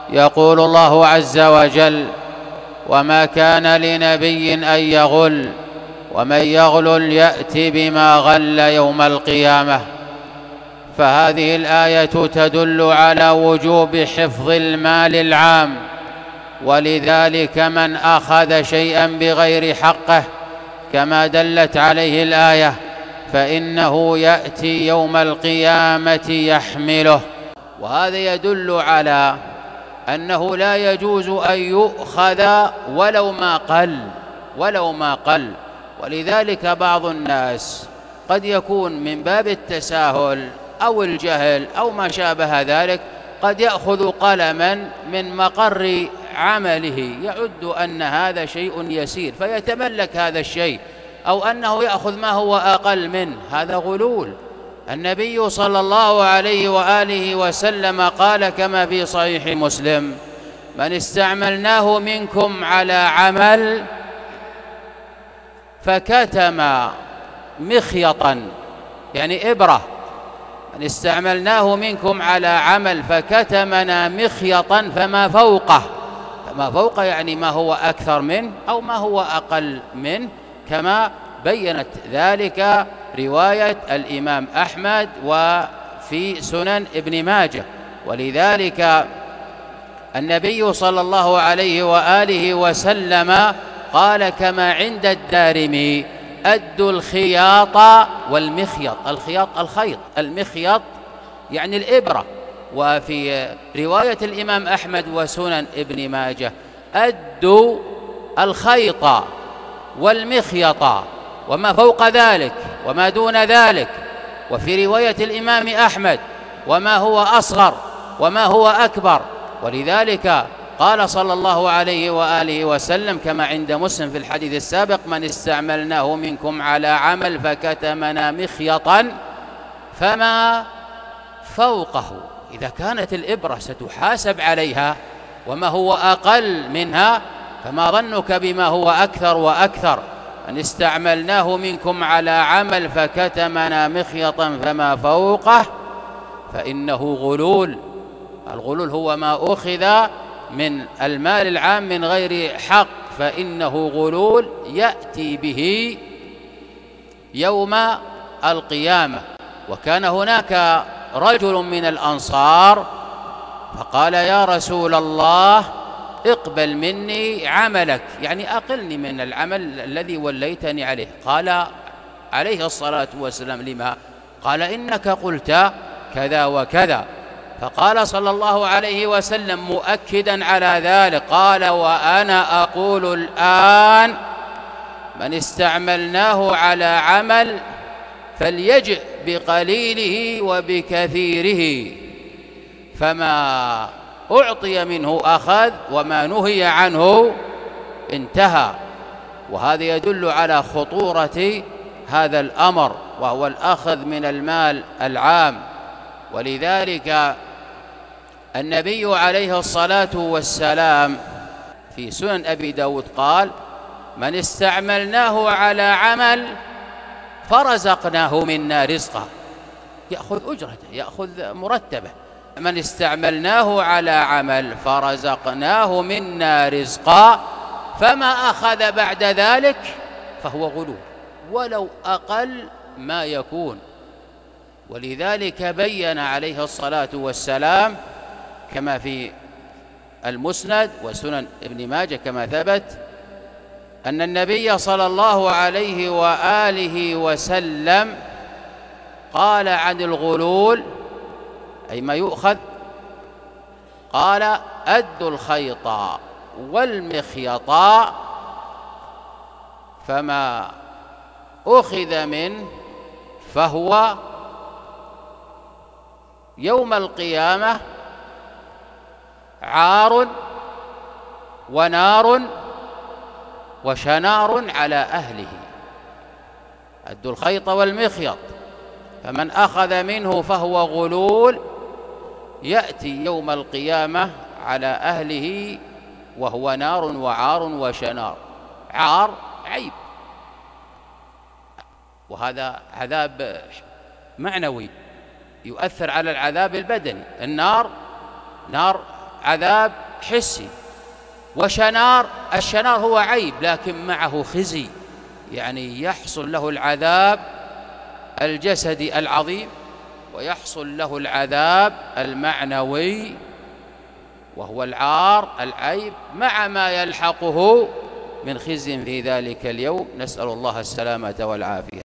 يقول الله عز وجل: وما كان لنبي أن يغل ومن يغلل يأت بما غل يوم القيامة. فهذه الآية تدل على وجوب حفظ المال العام، ولذلك من أخذ شيئا بغير حقه كما دلت عليه الآية فإنه يأتي يوم القيامة يحمله. وهذا يدل على أنه لا يجوز أن يؤخذ ولو ما قل. ولذلك بعض الناس قد يكون من باب التساهل أو الجهل أو ما شابه ذلك قد يأخذ قلما من مقر عمله يعد أن هذا شيء يسير فيتملك هذا الشيء، أو أنه يأخذ ما هو أقل منه، هذا غلول. النبي صلى الله عليه وآله وسلم قال كما في صحيح مسلم: من استعملناه منكم على عمل فكتم مخيطا، يعني إبرة، من استعملناه منكم على عمل فكتمنا مخيطا فما فوقه يعني ما هو أكثر منه أو ما هو أقل منه، كما بيّنت ذلك رواية الإمام أحمد وفي سنن ابن ماجه. ولذلك النبي صلى الله عليه وآله وسلم قال كما عند الدارمي: أدوا الخياط والمخيط. الخيط، المخيط يعني الإبرة. وفي رواية الإمام أحمد وسنن ابن ماجه: أدوا الخيط والمخيط وما فوق ذلك وما دون ذلك. وفي رواية الإمام أحمد: وما هو أصغر وما هو أكبر. ولذلك قال صلى الله عليه وآله وسلم كما عند مسلم في الحديث السابق: من استعملناه منكم على عمل فكتمنا مخيطا فما فوقه. إذا كانت الإبرة ستحاسب عليها وما هو أقل منها، فما ظنك بما هو أكثر وأكثر؟ من استعملناه منكم على عمل فكتمنا مخيطا فما فوقه فإنه غلول. الغلول هو ما أخذ من المال العام من غير حق، فإنه غلول يأتي به يوم القيامة. وكان هناك رجل من الأنصار فقال: يا رسول الله اقبل مني عملك، يعني أقلني من العمل الذي وليتني عليه. قال عليه الصلاة والسلام: لما؟ قال: إنك قلت كذا وكذا. فقال صلى الله عليه وسلم مؤكدا على ذلك، قال: وأنا أقول الآن: من استعملناه على عمل فليجئ بقليله وبكثيره، فما أعطي منه أخذ وما نهي عنه انتهى. وهذا يدل على خطورة هذا الأمر، وهو الأخذ من المال العام. ولذلك النبي عليه الصلاة والسلام في سنن أبي داود قال: من استعملناه على عمل فرزقناه منا رزقا، يأخذ أجرته، يأخذ مرتبه. من استعملناه على عمل فرزقناه منا رزقا، فما أخذ بعد ذلك فهو غلول ولو أقل ما يكون. ولذلك بين عليه الصلاة والسلام كما في المسند وسنن ابن ماجه كما ثبت أن النبي صلى الله عليه وآله وسلم قال عن الغلول أي ما يؤخذ، قال: أدوا الخيط والمخيط فما أخذ منه فهو يوم القيامة عار ونار وشنار على أهله. أدوا الخيط والمخيط، فمن أخذ منه فهو غلول يأتي يوم القيامة على أهله وهو نار وعار وشنار. عار عيب، وهذا عذاب معنوي يؤثر على العذاب البدني. النار نار عذاب حسي. وشنار، الشنار هو عيب لكن معه خزي، يعني يحصل له العذاب الجسدي العظيم ويحصل له العذاب المعنوي وهو العار العيب مع ما يلحقه من خزي في ذلك اليوم. نسأل الله السلامة والعافية.